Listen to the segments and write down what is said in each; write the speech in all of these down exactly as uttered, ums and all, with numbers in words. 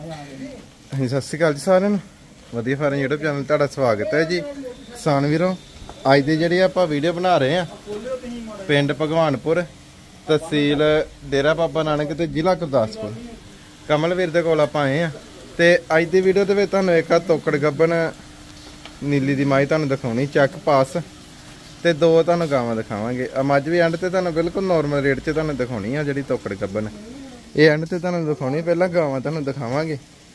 ਹਾਂਜੀ ਸਤਿ ਸ਼੍ਰੀ ਅਕਾਲ ਜੀ ਸਾਰਿਆਂ ਨੂੰ। ਵਧੀਆ ਫਾਰਮ YouTube ਚੈਨਲ ਤੁਹਾਡਾ ਸਵਾਗਤ ਹੈ ਜੀ। ਕਿਸਾਨ ਵੀਰੋ, ਅੱਜ ਦੀ ਜਿਹੜੀ ਆਪਾਂ ਵੀਡੀਓ ਬਣਾ ਰਹੇ ਆ ਪਿੰਡ ਭਗਵਾਨਪੁਰ, ਤਹਿਸੀਲ ਡੇਰਾ ਬਾਬਾ ਨਾਨਕ ਤੇ ਜ਼ਿਲ੍ਹਾ ਗੁਰਦਾਸਪੁਰ। ਕਮਲਵੀਰ ਦੇ ਕੋਲ ਆਪਾਂ ਆਏ ਆ ਤੇ ਅੱਜ ਦੀ ਵੀਡੀਓ ਦੇ ਵਿੱਚ ਤੁਹਾਨੂੰ ਇੱਕ ਆ ਤੋਕੜ ਗੱਬਨ ਨੀਲੀ ਦੀ ਮਾਈ ਤੁਹਾਨੂੰ ਦਿਖਾਉਣੀ, ਚੱਕ ਪਾਸ, ਤੇ ਦੋ ਤੁਹਾਨੂੰ ਗਾਵਾਂ ਦਿਖਾਵਾਂਗੇ। ਮੱਝ ਵੀ ਐਂਡ ਤੇ ਤੁਹਾਨੂੰ ਬਿਲਕੁਲ ਨੋਰਮਲ ਰੇਟ 'ਚ ਤੁਹਾਨੂੰ ਦਿਖਾਉਣੀ ਆ ਜਿਹੜੀ ਤੋਕੜ ਗੱਬਨ। ਇਹ ਐਂਡ ਤੇ ਤੁਹਾਨੂੰ ਦਿਖਾਉਣੀ, ਪਹਿਲਾਂ ਗਾਵਾਂ ਤੁਹਾਨੂੰ ਦਿਖਾਵਾਂਗੇ।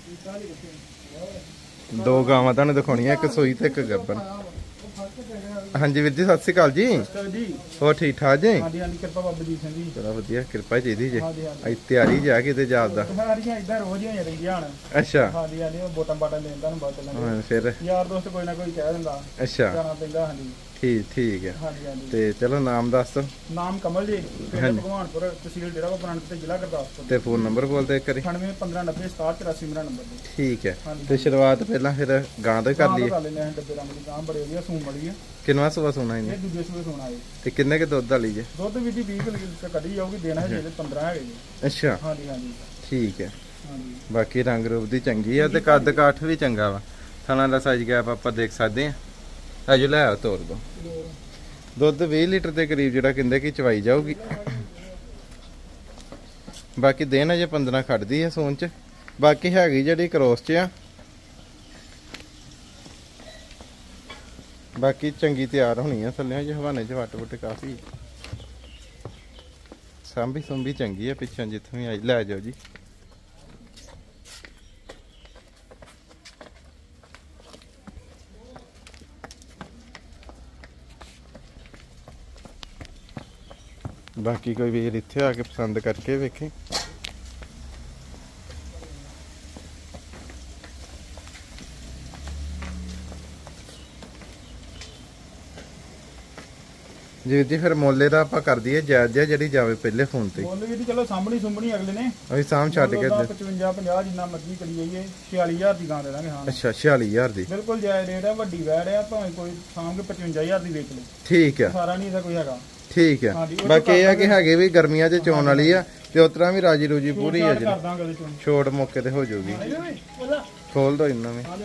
ਦੋ ਗਾਵਾਂ ਤੁਹਾਨੂੰ ਦਿਖਾਉਣੀਆਂ, ਇੱਕ ਸੂਈ ਤੇ ਇੱਕ ਗੱਬਨ। ਹਾਂਜੀ ਵੀਰ ਜੀ, ਸਤਿ ਸ਼੍ਰੀ ਅਕਾਲ ਜੀ। ਹੋਰ ਠੀਕ ਠਾਕ ਜੀ? ਹਾਂਜੀ ਹਾਂਜੀ, ਕਿਰਪਾ ਬਾਬਾ ਜੀ ਸਿੰਘ ਜੀ। ਚਲੋ ਵਧੀਆ, ਕਿਰਪਾ ਚਾਹੀਦੀ ਜੀ। ਅੱਜ ਤਿਆਰੀ ਜਾ ਕਿਤੇ ਜਾਬ ਦਾ? ਸਾਰੀਆਂ ਇਦਾਂ ਰੋਜ਼ ਹੀ ਰਹਿੰਦੀਆਂ ਹਨ। ਅੱਛਾ। ਹਾਂਜੀ ਹਾਂਜੀ, ਉਹ ਬੋਟਾਂ ਬਾਟਾਂ ਲੈਂਦਾ ਨੂੰ ਬਾਅਦ ਚੱਲਾਂਗੇ। ਹਾਂ ਫਿਰ ਯਾਰ ਦੋਸਤ ਕੋਈ ਨਾ ਕੋਈ ਕਹਿ ਦਿੰਦਾ। ਅੱਛਾ, ਜਾਣਾ ਪੈਂਦਾ। ਹਾਂਜੀ ਠੀਕ ਠੀਕ ਹੈ। ਹਾਂਜੀ ਹਾਂਜੀ, ਤੇ ਚਲੋ ਨਾਮ ਦੱਸ ਦਿਓ। ਨਾਮ ਕਮਲ ਜੀ, ਪਿੰਡ ਭਗਵਾਨਪੁਰ, ਤਹਿਸੀਲ ਡੇਰਾ ਬਾਬਾ ਨਾਨਕ ਤੇ ਜ਼ਿਲ੍ਹਾ ਗੁਰਦਾਸਪੁਰ। ਤੇ ਫੋਨ ਨੰਬਰ ਬੋਲ ਦੇ ਇੱਕ ਵਾਰੀ। ਅਠਾਨਵੇਂ ਪੰਦਰਾਂ ਨੱਬੇ ਸਤਾਹਠ ਚੁਰਾਸੀ ਮੇਰਾ ਨੰਬਰ ਜੀ। ਠੀਕ ਹੈ। ਤੇ ਸ਼ੁਰੂਆਤ ਪਹਿਲਾਂ ਫਿਰ ਗਾਂ ਤੋਂ ਕਰ ਲਈਏ। ਕਰ ਲੈਂਦੇ ਹਾਂ। ਡੱਬੇ ਰੰਗ ਦੀ ਗਾਂ ਬੜੀ ਵਧੀਆ ਸੂਣ ਵਾਲੀ ਹੈ। ਕਿੰਨਵਾਂ ਸੂਆ ਸੋਣਾ ਇਹਨੇ? ਇਹ ਦੂਜੇ ਸੂਏ ਸੋਣਾ ਹੈ। ਤੇ ਕਿੰਨੇ ਕੇ ਦੁੱਧ ਵਾਲੀ ਜੇ? ਦੁੱਧ ਵੀ ਜੀ ਵੀਹ ਲੀਟਰ ਕੱਢੀ ਜਾਊਗੀ। ਦੇਣਾ ਹੈ ਜਿਹੜੇ ਪੰਦਰਾਂ ਹੈਗੇ ਜੀ। ਅੱਛਾ। ਹਾਂਜੀ ਹਾਂਜੀ ਠੀਕ ਹੈ। ਹਾਂਜੀ, ਬਾਕੀ ਰੰਗ ਰੂਪ ਦੀ ਚੰਗੀ ਆ ਤੇ ਕੱਦ ਕਾਠ ਵੀ ਚੰਗਾ ਵਾ। ਥਣਾ ਦਾ ਸਾਈਜ਼ ਗੈਪ ਆਪਾਂ ਦੇਖ ਸਕਦੇ ਆ। ਅਜੋ ਲੈ ਆ ਤੋਰ ਦੋ। ਦੁੱਧ ਵੀਹ ਲੀਟਰ ਦੇ ਕਰੀਬ ਜਿਹੜਾ ਕਹਿੰਦੇ ਕਿ ਚਵਾਈ ਜਾਊਗੀ। ਬਾਕੀ ਦਿਨ ਅਜੇ ਪੰਦਰਾਂ ਖੜਦੀ ਆ ਸੋਨ ਚ। ਬਾਕੀ ਹੈਗੀ ਜਿਹੜੀ ਕਰੋਸ ਚ ਆ। ਬਾਕੀ ਚੰਗੀ ਤਿਆਰ ਹੋਣੀ ਆ। ਥੱਲੇ ਜੇ ਹਵਾਨੇ ਚ ਵੱਟ ਵੁੱਟ ਕਾਫੀ। ਸਾਂਭੀ ਸੁੰਭੀ ਚੰਗੀ ਆ। ਪਿੱਛੋਂ ਜਿੱਥੋਂ ਵੀ ਆਈ ਲੈ ਜਾਓ ਜੀ। ਬਾਕੀ ਕੋਈ ਵੀਰ ਇੱਥੇ ਆ ਕੇ ਪਸੰਦ ਕਰਕੇ ਵੇਖੇ। ਜੀ ਜੀ, ਫਿਰ ਮੋਲੇ ਦਾ ਆਪਾਂ ਕਰ ਦਈਏ ਜਾਇਜ਼ ਜਿਹਾ, ਜਿਹੜੀ ਜਾਵੇ ਪਹਿਲੇ ਫੋਨ ਤੇ। ਮੁੱਲ ਵੀ ਚਲੋ ਸਾਹਮਣੀ ਸੁੰਭਣੀ ਅਗਲੇ ਨੇ ਅਸੀਂ ਸਾਂਭ ਛੱਡ ਕੇ ਪਚਵੰਜਾ ਪੰਜਾਹ ਜਿੰਨਾ ਮਰਜ਼ੀ ਕਰੀ ਜਾਈਏ। ਛਿਆਲੀ ਹਜ਼ਾਰ ਦੀ ਗਾਂ ਦੇ ਦਾਂਗੇ। ਹਾਂ ਅੱਛਾ, ਛਿਆਲੀ ਹਜ਼ਾਰ ਦੀ ਬਿਲਕੁਲ ਜਾਇਜ਼ ਰੇਟ ਹੈ। ਵੱਡੀ ਵੈੜ ਆ, ਭਾਵੇਂ ਕੋਈ ਸਾਂਭ ਕੇ ਪਚਵੰਜਾ ਹਜ਼ਾਰ ਦੀ ਵੇਚ ਲੇ। ਠੀਕ ਹੈ। ਸਾਰਾ ਨਹੀਂ ਇਹਦਾ ਕੋਈ ਹੈਗਾ। ਠੀਕ ਹੈ। ਬਾਕੀ ਇਹ ਆ ਕਿ ਹੈਗੇ ਵੀ ਗਰਮੀਆਂ 'ਚ ਚੋਣ ਵਾਲੀ ਆ ਤੇ ਉਤਰਾ ਵੀ ਰਾਜੀ ਰੂਜੀ ਪੂਰੀ ਆ ਜੀ। ਛੋਟ ਮੌਕੇ ਤੇ ਹੋ ਜਾਊਗੀ। ਖੋਲ ਦੋ ਇਹਨਾਂ ਵਿੱਚ।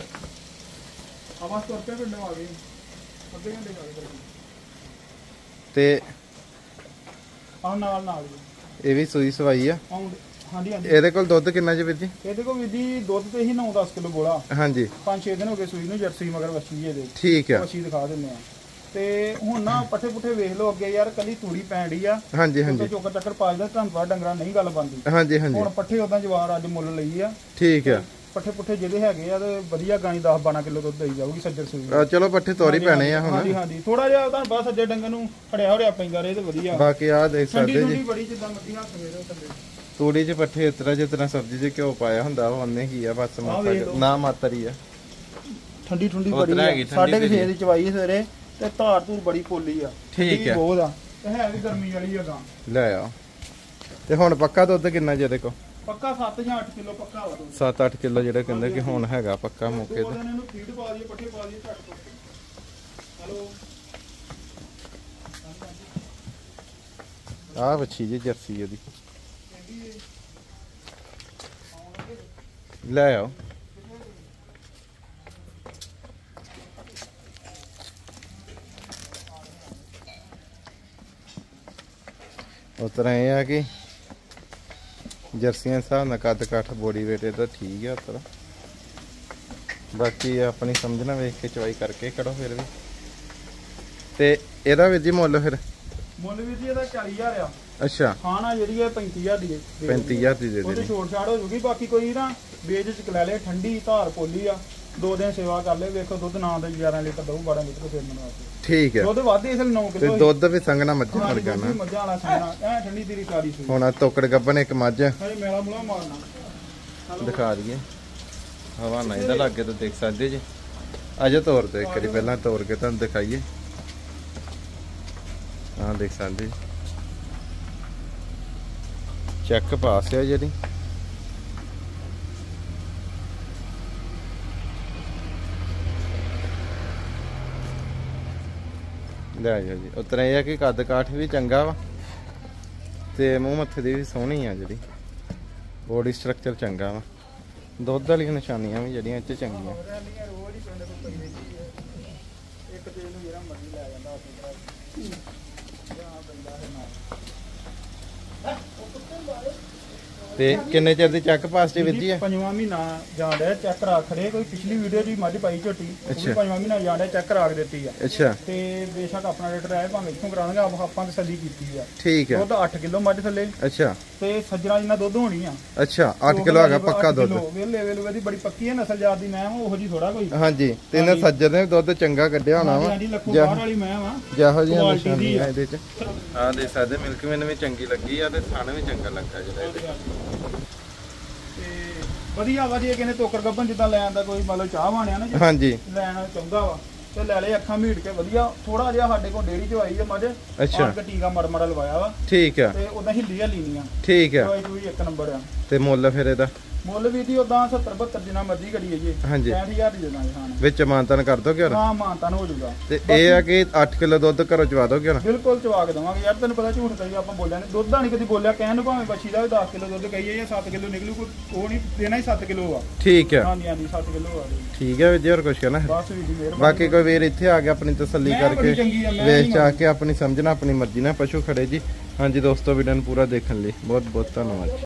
ਤੇ ਆ ਨਾਲ ਨਾਲ ਇਹ ਵੀ ਸੂਈ ਸਵਾਈ ਆ। ਹਾਂਜੀ ਹਾਂਜੀ। ਇਹਦੇ ਕੋਲ ਦੁੱਧ ਕਿੰਨਾ ਜੀ ਵੀਰ ਜੀ? ਇਹਦੇ ਕੋਲ ਵੀਰ ਜੀ ਦੁੱਧ ਤੇ ਹੀ ਨੌ ਦਸ ਕਿਲੋ ਬੋਲਾ। ਹਾਂਜੀ। ਪੰਜ ਛੇ ਦਿਨ ਹੋ ਗਏ ਸੂਈ ਨੂੰ। ਜਰਸੀ ਮਗਰ ਵੱਛੀ ਇਹਦੇ। ਠੀਕ ਆ। ਵੱਛੀ ਦਿਖਾ ਦਿੰਦੇ ਆ। ਤੇ ਹੁਣ ਨਾ ਪੱਠੇ ਪੁੱਠੇ ਵੇਖ ਲਓ ਅੱਗੇ ਯਾਰ, ਕੱਲੀ ਤੂੜੀ ਪੈਣ ਡਈ ਆ। ਹਾਂਜੀ ਹਾਂਜੀ। ਚੋਕਰ ਚੱਕਰ ਪਾਜਦਾ ਤੁਹਾਨੂੰ ਪਾ ਡੰਗਰਾਂ ਨਹੀਂ ਗੱਲ ਬਣਦੀ। ਹਾਂਜੀ ਹਾਂਜੀ। ਹੁਣ ਪੱਠੇ ਉਦਾਂ ਜਵਾਰ ਅੱਜ ਮੁੱਲ ਲਈ ਆ। ਠੀਕ ਆ। ਪੱਠੇ ਪੁੱਠੇ ਜਿਹੜੇ ਹੈਗੇ ਆ ਤੇ ਵਧੀਆ ਗਾਣੀ ਦਸ ਬਾਰਾਂ ਕਿਲੋ ਦੁੱਧ ਦੇਈ ਜਾਊਗੀ ਸੱਜਰ ਸੂਈ। ਚਲੋ ਪੱਠੇ ਤੋਰੀ ਪੈਣੇ ਆ ਹੁਣ। ਹਾਂਜੀ ਹਾਂਜੀ, ਥੋੜਾ ਜਿਹਾ ਤੁਹਾਨੂੰ ਬਸ ਸੱਜੇ ਡੰਗਰ ਨੂੰ ਫੜਿਆ ਹੋੜਿਆ ਪੈਂਦਾ ਰਹੇ ਤੇ ਵਧੀਆ। ਬਾਕੀ ਆ ਦੇਖ ਸਕਦੇ ਜੀ, ਬੜੀ ਜਿੱਦਾਂ ਮੱਦੀ ਹੱਥ ਮੇਰੇ ਥੱਲੇ ਤੂੜੀ 'ਚ ਪੱਠੇ ਇਸ ਤਰ੍ਹਾਂ ਜਿਸ ਤਰ੍ਹਾਂ ਸਬਜ਼ੀ 'ਚ ਘਿਓ ਪਾਇਆ ਹੁੰਦਾ ਉਹਨੇ ਕੀ ਆ। ਬਸ ਨਾ ਮਾਤਰੀ ਆ। ਠੰਡੀ ਠੰਡੀ ਬੜੀ ਆ। ਸਾਢੇ ਕੁ ਛੇ ਦੀ ਚਵਾਈ ਸਵੇਰੇ ਤੇ ਧਾਰ ਧੂਰ ਬੜੀ ਪੋਲੀ ਆ। ਠੀਕ ਹੈ। ਬਹੁਤ ਆ ਤੇ ਹੈ ਵੀ ਗਰਮੀ ਵਾਲੀ ਆ ਗਾਂ। ਲੈ ਆ। ਤੇ ਹੁਣ ਪੱਕਾ ਦੁੱਧ ਕਿੰਨਾ ਜੇ ਦੇਖੋ? ਪੱਕਾ ਸੱਤ ਜਾਂ ਅੱਠ ਕਿਲੋ ਪੱਕਾ ਵਾ। ਸੱਤ ਅੱਠ ਕਿਲੋ ਜਿਹੜਾ ਕਹਿੰਦੇ ਕਿ ਹੁਣ ਹੈਗਾ ਪੱਕਾ ਮੌਕੇ ਤੇ। ਇਹਨੂੰ ਫੀਡ ਪਾ ਦਈਏ, ਪੱਠੇ ਪਾ ਦਈਏ ਝੱਟ ਤੋਂ। ਹਲੋ ਆ ਵੱਛੀ ਜੀ ਜਰਸੀ ਇਹਦੀ। ਲੈ ਆਓ। ਉਸ ਤਰ੍ਹਾਂ ਇਹ ਆ ਕਿ ਜਰਸੀਆਂ ਹਿਸਾਬ ਨਾਲ ਕੱਦ ਕਾਠ ਬੋਡੀ ਵੇਟ ਇਹਦਾ ਠੀਕ ਆ। ਉਸ ਤਰ੍ਹਾਂ ਬਾਕੀ ਆਪਣੀ ਸਮਝਣਾ ਵੇਖ ਕੇ ਚਵਾਈ ਕਰਕੇ ਕਰੋ ਫਿਰ ਵੀ। ਤੇ ਇਹਦਾ ਵੀਰ ਜੀ ਮੁੱਲ ਫਿਰ? ਮੁੱਲ ਵੀਰ ਜੀ ਇਹਦਾ ਚਾਲੀ ਹਜ਼ਾਰ ਆ। ਅੱਛਾ। ਖਾਣਾ ਜਿਹੜੀ ਹੈ ਪੈਂਤੀ ਹਜ਼ਾਰ ਦੀ। ਪੈਂਤੀ ਹਜ਼ਾਰ ਦੀ ਦੇ ਦੇ। ਛੋਟ ਛਾੜ ਹੋ ਜੂਗੀ। ਬਾਕੀ ਕੋਈ ਨਾ ਵੇਚ ਚ ਲੈ ਲੈ। ਠੰਡੀ ਧਾਰ ਪੋਲੀ ਆ। ਦੋ ਦਿਨ ਸੇਵਾ ਕਰ ਲੈ। ਵੇਖੋ ਦੁੱਧ ਨਾ ਦੇ ਗਿਆਰਾਂ ਲੀਟਰ ਦਊ, ਬਾਰਾਂ ਲੀਟਰ ਫਿਰ ਮੈਨੂੰ। ਠੀਕ ਹੈ। ਦੁੱਧ ਵੱਧ ਇਸ ਨੌ ਕਿਲੋ। ਤੇ ਦੁੱਧ ਵੀ ਸੰਗਣਾ ਮੱਝਾਂ ਵਰਗਾ ਨਾ। ਮੱਝਾਂ ਵਾਲਾ ਸੰਗਣਾ ਐ ਠੰਡੀ ਤੇਰੀ ਸਾਰੀ ਸੂਈ। ਹੁਣ ਤੋਕੜ ਗੱਬਨ ਇੱਕ ਮੱਝ ਹਜੇ ਮੇਲਾ ਮੁਲਾ ਮਾਰਨਾ ਦਿਖਾ ਦਈਏ। ਹਵਾ ਨਾ ਇਹਦਾ ਲੱਗੇ ਤਾਂ ਦੇਖ ਸਕਦੇ ਜੀ। ਅਜੇ ਤੋਰ ਦੋ ਇੱਕ ਵਾਰੀ, ਪਹਿਲਾਂ ਤੋਰ ਕੇ ਤੁਹਾਨੂੰ ਦਿਖਾਈਏ। ਹਾਂ ਦੇਖ ਸਕਦੇ ਚੈੱਕ ਪਾਸ ਆ ਜਿਹੜੀ। ਲੈ ਜਾਓ ਜੀ। ਉਤਰਾ ਇਹ ਆ ਕਿ ਕੱਦ ਕਾਠ ਵੀ ਚੰਗਾ ਵਾ ਤੇ ਮੂੰਹ ਮੱਥੇ ਦੀ ਵੀ ਸੋਹਣੀ ਆ। ਜਿਹੜੀ ਬੋਡੀ ਸਟਰਕਚਰ ਚੰਗਾ ਵਾ। ਦੁੱਧ ਵਾਲੀਆਂ ਨਿਸ਼ਾਨੀਆਂ ਵੀ ਜਿਹੜੀਆਂ ਇੱਥੇ ਚੰਗੀਆਂ। ਰੋਜ਼ ਹੀ ਪਿੰਡ ਤੋਂ ਪਈ ਰਹਿੰਦੀ ਹੈ, ਇੱਕ ਤੇ ਇਹਨੂੰ ਜਿਹੜਾ ਮਰਜ਼ੀ ਲੈ ਜਾਂਦਾ ਉਸੇ ਤਰ੍ਹਾਂ ਜਾਂ ਪੈਂਦਾ ਹੈ ਨਾਲ। ਤੇ ਕਿੰਨੇ ਚਿਰ ਦੀ ਚੱਕ ਪਾਸ ਤੇ ਵਿੱਜੀ ਹੈ? ਪੰਜਵਾਂ ਮਹੀਨਾ ਜਾਣ ਡਿਆ ਚੈੱਕ ਕਰਾ ਖੜੇ। ਕੋਈ ਪਿਛਲੀ ਵੀਡੀਓ ਜੀ ਮੱਝ ਪਾਈ ਝੋਟੀ, ਉਹ ਵੀ ਪੰਜਵਾਂ ਮਹੀਨਾ ਜਾਣ ਡਿਆ ਚੈੱਕ ਕਰਾ ਕੇ ਦਿੱਤੀ ਆ। ਅੱਛਾ। ਤੇ ਬੇਸ਼ੱਕ ਆਪਣਾ ਰੇਟ ਆਏ ਭਾਵੇਂ ਇੱਥੋਂ ਕਰਾਵਾਂਗੇ, ਆਪ ਆਪਾਂ ਤਸੱਲੀ ਕੀਤੀ ਆ। ਠੀਕ ਹੈ। ਦੁੱਧ ਅੱਠ ਕਿਲੋ ਮੱਝ ਥੱਲੇ। ਅੱਛਾ। ਤੇ ਸੱਜਣਾ ਜਿੰਨਾ ਦੁੱਧ ਹੋਣੀ ਆ। ਅੱਛਾ, ਅੱਠ ਕਿਲੋ ਹੈਗਾ ਪੱਕਾ ਦੁੱਧ। ਵੇਲੇ ਵੇਲੇ ਇਹਦੀ ਬੜੀ ਪੱਕੀ ਹੈ, ਨਸਲ ਜਾਤ ਦੀ ਮੈਂ ਉਹੋ ਜੀ ਥੋੜਾ ਕੋਈ। ਹਾਂਜੀ, ਤੇ ਇਹਨਾਂ ਸੱਜਣ ਨੇ ਦੁੱਧ ਚੰਗਾ ਕੱਢਿਆ ਹੋਣਾ ਵਾ। ਹਾਂਜੀ, ਲੱਖੋਂ ਬਾਹਰ ਵਾਲੀ ਮੈਂ ਵਾ ਜਿਹੋ ਜਿਹੀਆਂ ਨਿਸ਼ਾਨੀਆਂ ਇਹਦੇ ਚ। ਆਹ ਦੇ ਸਕਦੇ ਮਿਲਕ ਮੈਨ ਵੀ ਚੰਗੀ ਲੱਗੀ ਆ ਤੇ ਥਣ ਵੀ ਚੰਗਾ ਲੱਗਾ ਜਿਹੜਾ ਇਹਦੇ। ਵਧੀਆ ਵਾ ਜੀ, ਕਹਿੰਦੇ ਟੋਕਰ ਗੱਭਣ ਜਿੱਦਾਂ ਲੈਣ ਦਾ ਕੋਈ ਮਤਲਬ ਚਾਹ ਵਾਣਿਆ ਨਾ ਜੀ। ਹਾਂਜੀ। ਲੈਣ ਚਾਹੁੰਦਾ ਵਾ ਤੇ ਲੈ ਲੈ ਅੱਖਾਂ ਮੀਟ ਕੇ ਵਧੀਆ। ਥੋੜਾ ਜਿਹਾ ਸਾਡੇ ਕੋਲ ਡੇਰੀ ਚ ਆਈ ਆ ਮੱਝ। ਅੱਛਾ। ਟੀਕਾ ਮੜ ਮੜ ਲਵਾਇਆ ਵਾ। ਠੀਕ ਆ। ਤੇ ਉਦਾਂ ਹਿੱਲੀ ਹਲੀ ਨਹੀਂ ਆ। ਠੀਕ ਆ। ਕੋਈ ਇੱਕ ਨੰਬਰ ਆ। ਤੇ ਮੁੱਲ ਫਿਰ ਇਹਦਾ? ਮੁੱਲ ਵੀ ਦੀ ਉਦਾਂ ਸੱਤਰ ਬਹੱਤਰ ਜਿੰਨਾ ਮਰਜ਼ੀ ਕਰੀਏ ਜੀ। ਹਾਂਜੀ। ਪੈਂਹਠ ਹਜ਼ਾਰ ਦੀ ਦੇਣਾ ਖਾਣ ਵਿੱਚ ਮਾਨਤਾਨ ਕਰ ਦੋਗੇ ਹੋਰ? ਹਾਂ, ਮਾਨਤਾਨ ਹੋ ਜਾਊਗਾ। ਤੇ ਇਹ ਆ ਕਿ ਅੱਠ ਕਿਲੋ ਦੁੱਧ ਘਰੋਂ ਚਵਾ ਦੋਗੇ ਹੁਣ? ਬਿਲਕੁਲ ਚਵਾ ਕੇ ਦਵਾਂਗੇ ਯਾਰ, ਤੈਨੂੰ ਪਤਾ ਝੂਠ ਕਹੀ ਆਪਾਂ ਬੋਲਿਆ ਨਹੀਂ। ਦੁੱਧ ਦਾ ਨਹੀਂ ਕਦੀ ਬੋਲਿਆ, ਕਹਿਣ ਨੂੰ ਭਾਵੇਂ ਬੱਚੀ ਦਾ ਵੀ ਦਸ ਕਿਲੋ ਦੁੱਧ ਕਹੀਏ ਜਾਂ ਸੱਤ ਕਿਲੋ ਨਿਕਲੂ, ਕੋਈ ਉਹ ਨਹੀਂ ਦੇਣਾ ਹੀ ਸੱਤ ਕਿਲੋ ਆ। ਠੀਕ ਆ। ਹਾਂਜੀ ਹਾਂਜੀ, ਸੱਤ ਕਿਲੋ ਆ ਜੀ। ਠੀਕ ਹੈ ਵੀਰ ਜੀ, ਹੋਰ ਕੁਛ ਕਹਿਣਾ? ਬਸ ਵੀਰ ਜੀ ਮਿਹਰਬਾਨੀ। ਬਾਕੀ ਕੋਈ ਵੀਰ ਇੱਥੇ ਆ ਕੇ ਆਪਣੀ ਤਸੱਲੀ ਕਰਕੇ ਵੇਚ ਚਾ ਕੇ ਆਪਣੀ ਸਮਝਣਾ ਆਪਣੀ ਮਰਜ਼ੀ ਨਾਲ ਪਸ਼ੂ ਖੜੇ ਜੀ। ਹਾਂਜੀ ਦੋਸਤੋ, ਵੀਡੀਓ ਨੂੰ ਪੂਰਾ ਦੇਖਣ ਲਈ ਬਹੁਤ ਬਹੁਤ ਧੰਨਵਾਦ।